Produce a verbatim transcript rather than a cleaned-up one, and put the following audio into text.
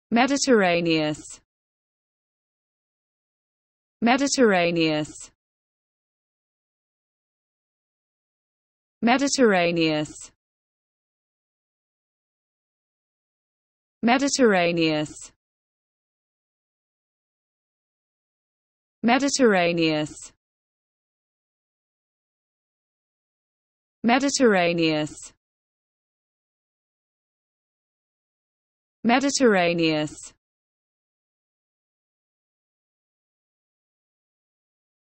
Mediterraneous, Mediterraneous, Mediterraneous, Mediterraneous, Mediterraneous, Mediterraneous, Mediterraneous,